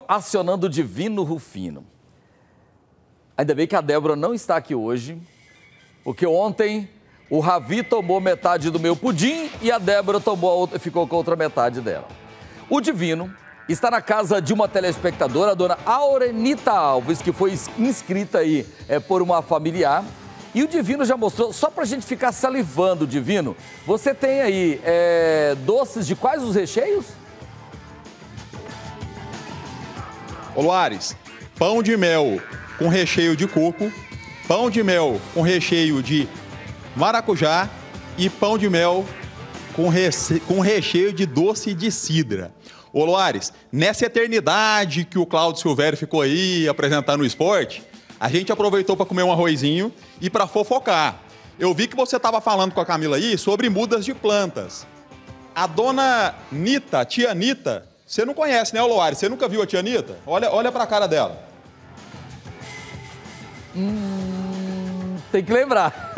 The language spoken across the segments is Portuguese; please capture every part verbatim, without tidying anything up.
acionando o Divino Rufino. Ainda bem que a Débora não está aqui hoje, porque ontem o Ravi tomou metade do meu pudim e a Débora tomou a outra, ficou com a outra metade dela. O Divino está na casa de uma telespectadora, a dona Aurenita Alves, que foi inscrita aí é, por uma familiar. E o Divino já mostrou, só pra gente ficar salivando, Divino, você tem aí é, doces de quais os recheios? Ô Luares, pão de mel com recheio de coco, pão de mel com recheio de maracujá e pão de mel com, rece... com recheio de doce de cidra. Ô Luares, nessa eternidade que o Cláudio Silvério ficou aí apresentando o esporte, a gente aproveitou para comer um arrozinho e para fofocar. Eu vi que você estava falando com a Camila aí sobre mudas de plantas. A dona Nita, a tia Nita, você não conhece, né, Luares? Você nunca viu a tia Nita? Olha, olha para a cara dela. Hum, tem que lembrar.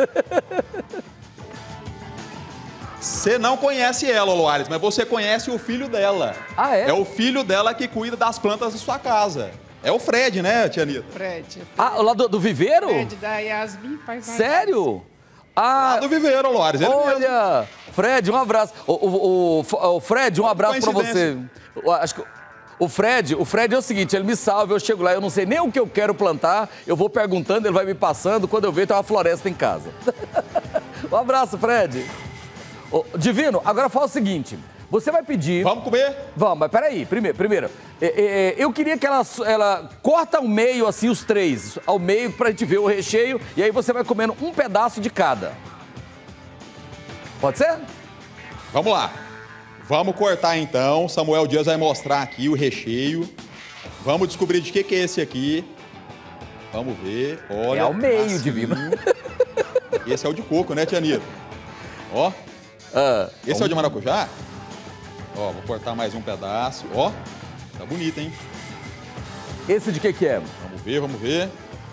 Você não conhece ela, Luares, mas você conhece o filho dela. Ah, é? É o filho dela que cuida das plantas da sua casa. É o Fred, né, tia Nita? Fred. Fred. Ah, lá do, do viveiro? Fred, da Yasmin faz Sério? Ah, lá do viveiro, Luares. Ele olha, mesmo. Fred, um abraço. O, o, o, o Fred, um abraço pra você. Eu acho que o Fred, o Fred é o seguinte, ele me salva, eu chego lá, eu não sei nem o que eu quero plantar, eu vou perguntando, ele vai me passando, quando eu vejo tem uma floresta em casa. Um abraço, Fred. Ô, Divino, agora fala o seguinte, você vai pedir... Vamos comer? Vamos, mas peraí, primeiro, primeiro é, é, eu queria que ela, ela corta ao meio, assim, os três, ao meio, pra gente ver o recheio, e aí você vai comendo um pedaço de cada. Pode ser? Vamos lá. Vamos cortar então, Samuel Dias vai mostrar aqui o recheio. Vamos descobrir de que que é esse aqui. Vamos ver, olha. É ao meio, assim. Divino. Esse é o de coco, né, tia Nita? Ó. Ah, esse vamos... é o de maracujá? Ó, vou cortar mais um pedaço. Ó, tá bonito, hein? Esse de que que é? Vamos ver, vamos ver.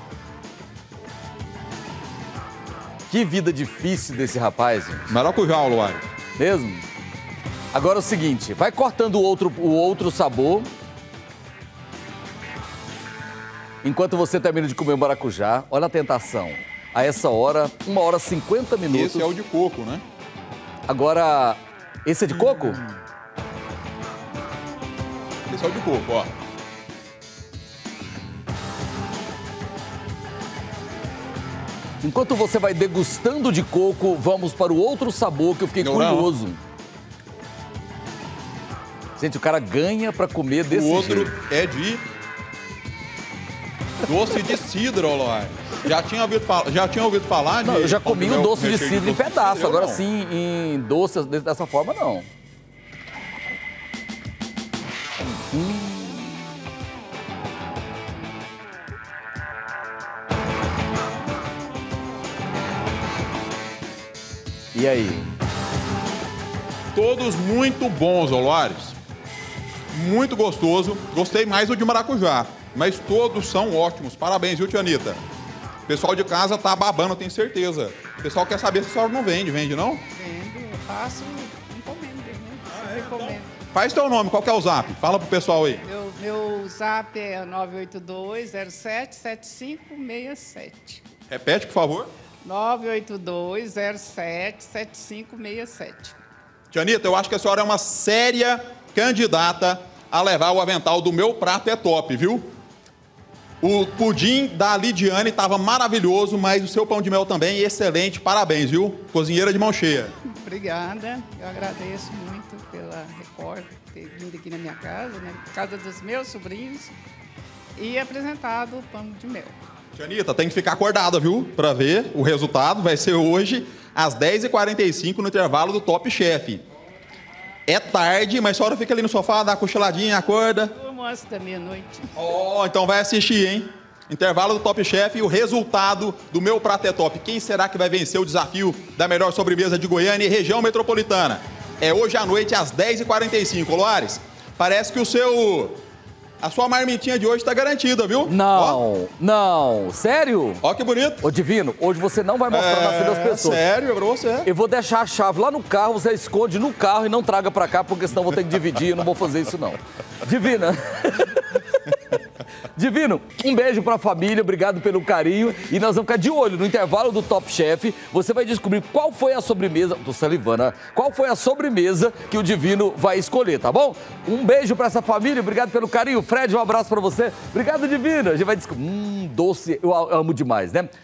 Que vida difícil desse rapaz, gente. Maracujá, Luares. Mesmo? Agora é o seguinte, vai cortando o outro, o outro sabor. Enquanto você termina de comer o maracujá, olha a tentação. A essa hora, uma hora e cinquenta minutos. Esse é o de coco, né? Agora, esse é de coco? Hum. Esse é o de coco, ó. Enquanto você vai degustando de coco, vamos para o outro sabor que eu fiquei não, curioso. Não. Gente, o cara ganha pra comer desse jeito. O outro jeito. é de doce de cidra, Luares. Já tinha ouvido, já tinha ouvido falar de... Não, eu já comi um doce de cidra em pedaço, cidra, agora não. sim, em doce dessa forma, não. Hum. E aí? Todos muito bons, Luares. Muito gostoso. Gostei mais do de maracujá, mas todos são ótimos. Parabéns, viu, tia Anitta? O pessoal de casa tá babando, tenho certeza. O pessoal quer saber se a senhora não vende. Vende, não? Vendo, eu faço encomenda, né? Ah, é? Então, faz teu nome, qual que é o zap? Fala pro pessoal aí. Meu, meu zap é nove oito dois, zero sete, sete cinco seis sete. Repete, por favor. nove oito dois, zero sete, sete cinco seis sete. Tia Anitta, eu acho que a senhora é uma séria candidata a levar o avental do Meu Prato é Top, viu? O pudim da Lidiane estava maravilhoso, mas o seu pão de mel também excelente. Parabéns, viu? Cozinheira de mão cheia. Obrigada. Eu agradeço muito pela Record ter vindo aqui na minha casa, né? Casa dos meus sobrinhos, e apresentado o pão de mel. Tia Anitta, tem que ficar acordada, viu? Para ver o resultado. Vai ser hoje, às dez e quarenta e cinco, no intervalo do Top Chef. É tarde, mas a senhora fica ali no sofá, dá uma cochiladinha, acorda. Eu almoço da meia-noite. Ó, oh, então vai assistir, hein? Intervalo do Top Chef e o resultado do Meu Prato é Top. Quem será que vai vencer o desafio da melhor sobremesa de Goiânia e região metropolitana? É hoje à noite, às dez e quarenta e cinco, Luares. Parece que o seu A sua marmitinha de hoje tá garantida, viu? Não, não. Sério? Ó, ó que bonito. Ô, Divino, hoje você não vai mostrar na frente das pessoas. Sério, é pra você. Eu vou deixar a chave lá no carro, você esconde no carro e não traga pra cá, porque senão eu vou ter que dividir, eu não vou fazer isso não. Divina. Divino, um beijo pra família, obrigado pelo carinho. E nós vamos ficar de olho no intervalo do Top Chef. Você vai descobrir qual foi a sobremesa, tô salivando, qual foi a sobremesa que o Divino vai escolher, tá bom? Um beijo pra essa família, obrigado pelo carinho. Fred, um abraço pra você. Obrigado, Divino. A gente vai descobrir. Hum, doce, eu amo demais, né?